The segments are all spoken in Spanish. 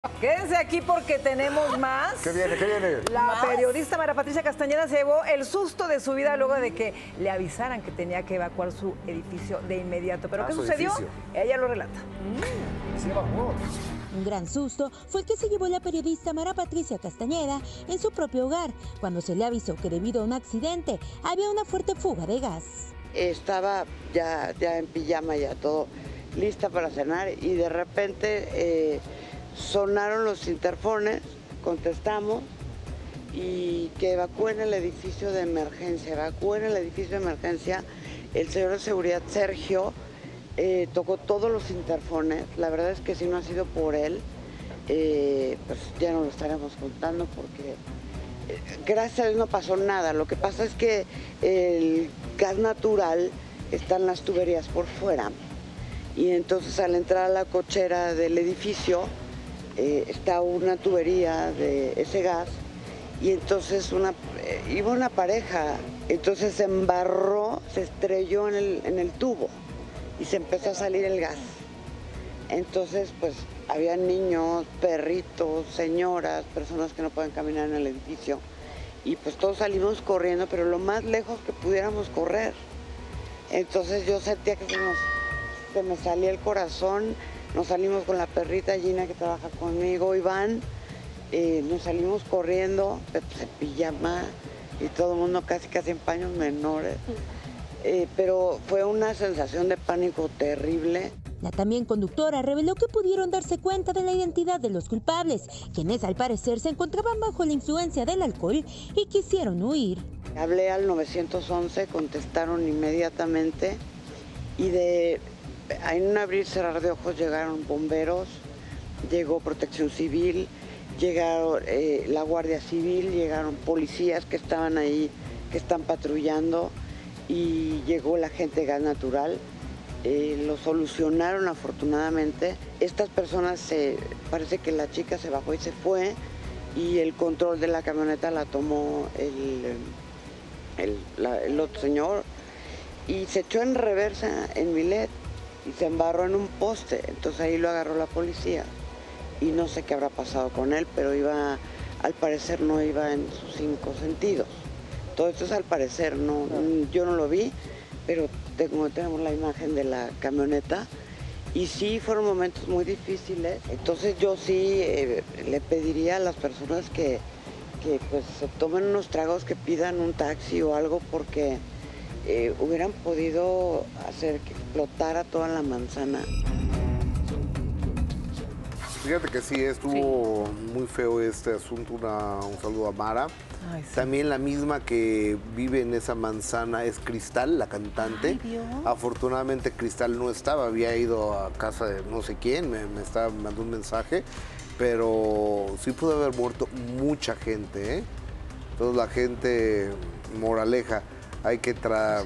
Quédense aquí porque tenemos más. ¿Qué viene? ¿Qué viene? La periodista Mara Patricia Castañeda se llevó el susto de su vida luego de que le avisaran que tenía que evacuar su edificio de inmediato. ¿Pero qué sucedió? Edificio. Ella lo relata. Se evacuó. Un gran susto fue el que se llevó la periodista Mara Patricia Castañeda en su propio hogar, cuando se le avisó que debido a un accidente había una fuerte fuga de gas. Estaba ya en pijama, ya todo lista para cenar y de repente sonaron los interfones, contestamos y que evacúen el edificio de emergencia. Evacúen el edificio de emergencia. El señor de seguridad, Sergio, tocó todos los interfones. La verdad es que si no ha sido por él, pues ya no lo estaremos contando porque gracias a Dios no pasó nada. Lo que pasa es que el gas natural está en las tuberías por fuera y entonces al entrar a la cochera del edificio está una tubería de ese gas y entonces iba una pareja, entonces se embarró, se estrelló en el tubo y se empezó a salir el gas. Entonces pues había niños, perritos, señoras, personas que no pueden caminar en el edificio y pues todos salimos corriendo, pero lo más lejos que pudiéramos correr. Entonces yo sentía que se me salía el corazón. Nos salimos con la perrita Gina que trabaja conmigo, Iván, nos salimos corriendo, en pijama y todo el mundo casi en paños menores, pero fue una sensación de pánico terrible. La también conductora reveló que pudieron darse cuenta de la identidad de los culpables, quienes al parecer se encontraban bajo la influencia del alcohol y quisieron huir. Hablé al 911, contestaron inmediatamente y en un abrir y cerrar de ojos llegaron bomberos, llegó Protección Civil, llegaron la Guardia Civil, llegaron policías que estaban ahí, que están patrullando y llegó la gente de gas natural. Lo solucionaron afortunadamente. Estas personas, parece que la chica se bajó y se fue y el control de la camioneta la tomó el otro señor y se echó en reversa en Milet y se embarró en un poste, entonces ahí lo agarró la policía y no sé qué habrá pasado con él, pero al parecer no iba en sus 5 sentidos. Todo esto es al parecer, no, yo no lo vi, pero tenemos la imagen de la camioneta y sí fueron momentos muy difíciles. Entonces yo sí le pediría a las personas que pues se tomen unos tragos, que pidan un taxi o algo porque hubieran podido hacer que explotara toda la manzana. Fíjate que sí, estuvo muy feo este asunto. Un saludo a Mara. Ay, sí. También la misma que vive en esa manzana es Cristal, la cantante. Ay, Dios. Afortunadamente Cristal no estaba, había ido a casa de no sé quién, me mandó un mensaje, pero sí pudo haber muerto mucha gente, ¿eh? Entonces la gente, moraleja, no hay que tratar,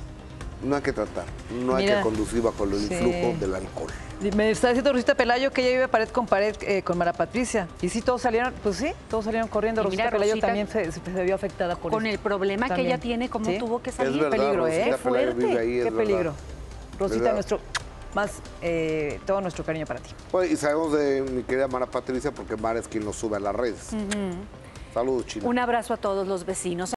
no hay que conducir bajo el influjo del alcohol. Me está diciendo Rosita Pelayo que ella vive pared con pared con Mara Patricia. Y sí, todos salieron, pues sí, todos salieron corriendo. Y Rosita mira, Pelayo Rosita, también se vio afectada por eso. Con el problema También. que ella tiene, cómo ¿Sí? tuvo que salir. Es verdad, Qué peligro, Rosita Pelayo vive ahí, Qué es peligro. verdad. Rosita, ¿Verdad? nuestro todo nuestro cariño para ti. Bueno, y sabemos de mi querida Mara Patricia porque Mara es quien nos sube a las redes. Saludos, China. Un abrazo a todos los vecinos.